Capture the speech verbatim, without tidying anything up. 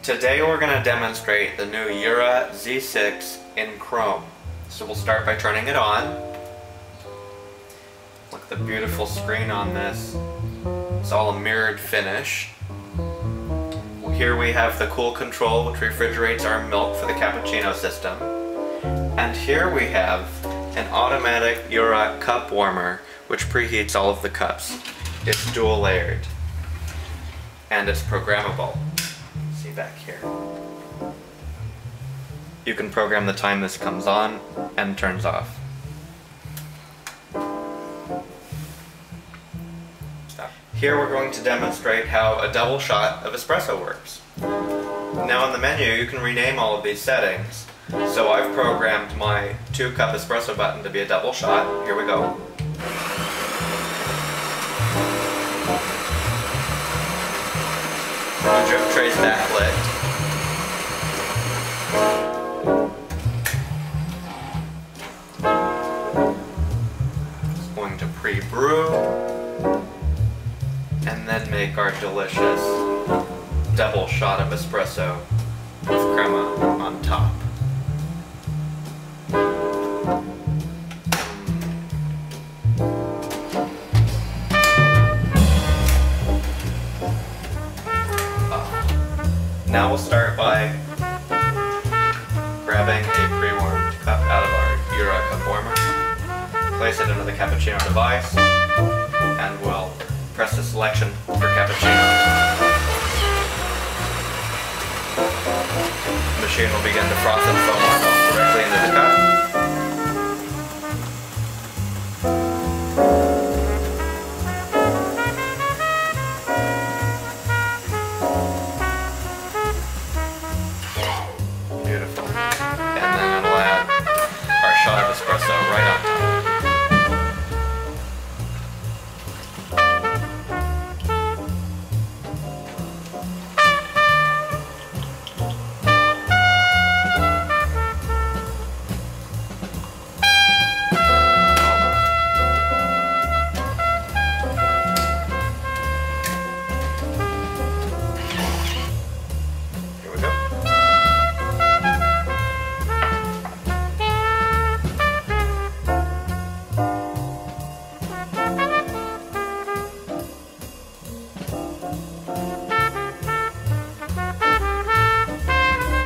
Today we're going to demonstrate the new Jura Z six in chrome. So we'll start by turning it on. Look at the beautiful screen on this. It's all a mirrored finish. Here we have the Cool Control, which refrigerates our milk for the cappuccino system. And here we have an automatic Jura cup warmer, which preheats all of the cups. It's dual layered. And it's programmable. See back here. You can program the time this comes on and turns off. Stop. Here we're going to demonstrate how a double shot of espresso works. Now on the menu you can rename all of these settings. So I've programmed my two cup espresso button to be a double shot. Here we go. The drip tray's backlit. It's going to pre-brew and then make our delicious double shot of espresso with crema on top. Now we'll start by grabbing a pre-warmed cup out of our Jura cup warmer, place it into the cappuccino device, and we'll press the selection for cappuccino. The machine will begin to froth and foam our milk directly into the cup.